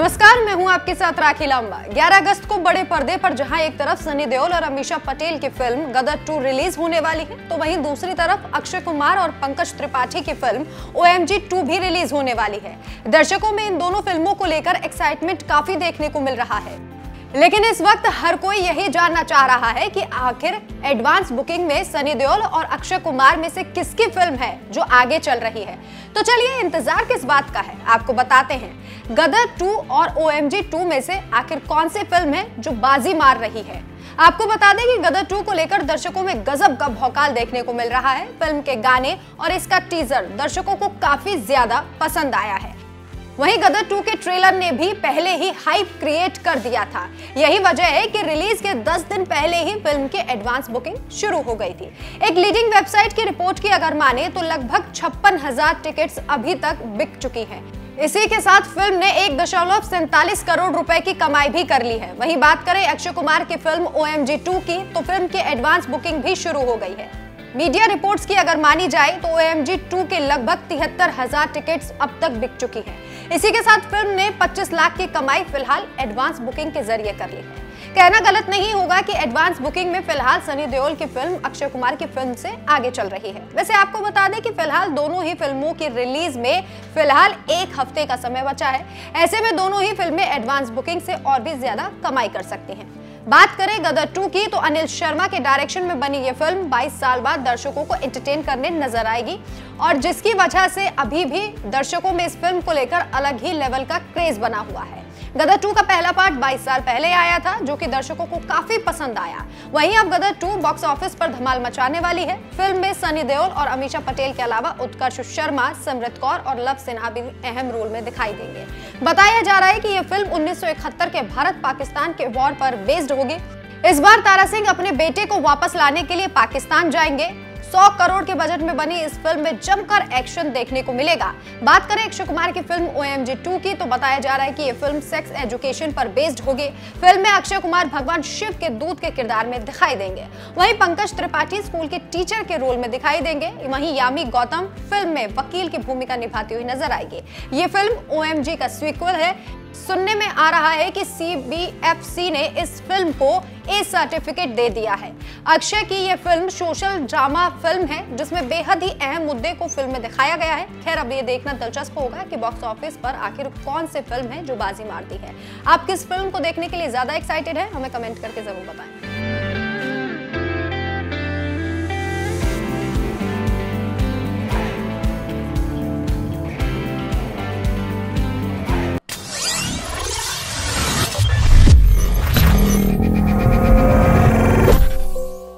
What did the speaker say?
नमस्कार, मैं हूं आपके साथ राखी लांबा। 11 अगस्त को बड़े पर्दे पर जहां एक तरफ सनी देओल और अमीषा पटेल की फिल्म गदर 2 रिलीज होने वाली है, तो वहीं दूसरी तरफ अक्षय कुमार और पंकज त्रिपाठी की फिल्म OMG 2 भी रिलीज होने वाली है। दर्शकों में इन दोनों फिल्मों को लेकर एक्साइटमेंट काफी देखने को मिल रहा है, लेकिन इस वक्त हर कोई यही जानना चाह रहा है कि आखिर एडवांस बुकिंग में सनी देओल और अक्षय कुमार में से किसकी फिल्म है जो आगे चल रही है। तो चलिए इंतजार किस बात का है, आपको बताते हैं। गदर 2 और OMG 2 में से आखिर कौन सी फिल्म है जो बाजी मार रही है। आपको बता दें कि गदर 2 को लेकर दर्शकों में गजब का भौकाल देखने को मिल रहा है। फिल्म के गाने और इसका टीजर दर्शकों को काफी ज्यादा पसंद आया है। वहीं गदर 2 के ट्रेलर ने भी पहले ही हाइप क्रिएट कर दिया था। यही वजह है कि रिलीज के 10 दिन पहले ही फिल्म की एडवांस बुकिंग शुरू हो गई थी। एक लीडिंग वेबसाइट की रिपोर्ट की अगर माने तो लगभग 56,000 टिकट्स अभी तक बिक चुकी हैं। इसी के साथ फिल्म ने 1.47 करोड़ रुपए की कमाई भी कर ली है। वहीं बात करें अक्षय कुमार की फिल्म OMG 2 की, तो फिल्म की एडवांस बुकिंग भी शुरू हो गई है। मीडिया रिपोर्ट्स की अगर मानी जाए तो OMG 2 के लगभग 73,000 टिकट्स अब तक बिक चुकी हैं। इसी के साथ फिल्म ने 25 लाख की कमाई फिलहाल एडवांस बुकिंग के जरिए कर ली है। कहना गलत नहीं होगा कि एडवांस बुकिंग में फिलहाल सनी देओल की फिल्म अक्षय कुमार की फिल्म से आगे चल रही है। वैसे आपको बता दें कि फिलहाल दोनों ही फिल्मों की रिलीज में फिलहाल 1 हफ्ते का समय बचा है। ऐसे में दोनों ही फिल्में एडवांस बुकिंग से और भी ज्यादा कमाई कर सकती हैं। बात करें गदर 2 की, तो अनिल शर्मा के डायरेक्शन में बनी ये फिल्म 22 साल बाद दर्शकों को एंटरटेन करने नजर आएगी, और जिसकी वजह से अभी भी दर्शकों में इस फिल्म को लेकर अलग ही लेवल का क्रेज बना हुआ है। गदर 2 का पहला पार्ट 22 साल पहले आया था, जो कि दर्शकों को काफी पसंद आया। वहीं अब गदर 2 बॉक्स ऑफिस पर धमाल मचाने वाली है। फिल्म में सनी देओल और अमीषा पटेल के अलावा उत्कर्ष शर्मा, सिमरत कौर और लव सिन्हा भी अहम रोल में दिखाई देंगे। बताया जा रहा है कि यह फिल्म 1971 के भारत पाकिस्तान के वॉर पर बेस्ड होगी। इस बार तारा सिंह अपने बेटे को वापस लाने के लिए पाकिस्तान जाएंगे। 100 करोड़ के बजट में बनी इस फिल्म में जमकर एक्शन देखने को मिलेगा। बात करें अक्षय कुमार की फिल्म OMG 2 की, तो बताया जा रहा है कि ये फिल्म सेक्स एजुकेशन पर बेस्ड होगी। फिल्म में अक्षय कुमार भगवान शिव के दूत के किरदार में दिखाई देंगे। वहीं पंकज त्रिपाठी स्कूल के टीचर के रोल में दिखाई देंगे। वहीं यामी गौतम फिल्म में वकील की भूमिका निभाती हुई नजर आएगी। ये फिल्म OMG का सीक्वल है। सुनने में आ रहा है कि CBFC ने इस फिल्म को A सर्टिफिकेट दे दिया है। अक्षय की यह फिल्म सोशल ड्रामा फिल्म है, जिसमें बेहद ही अहम मुद्दे को फिल्म में दिखाया गया है। खैर, अब ये देखना दिलचस्प होगा कि बॉक्स ऑफिस पर आखिर कौन सी फिल्म है जो बाजी मारती है। आप किस फिल्म को देखने के लिए ज्यादा एक्साइटेड है, हमें कमेंट करके जरूर बताएं।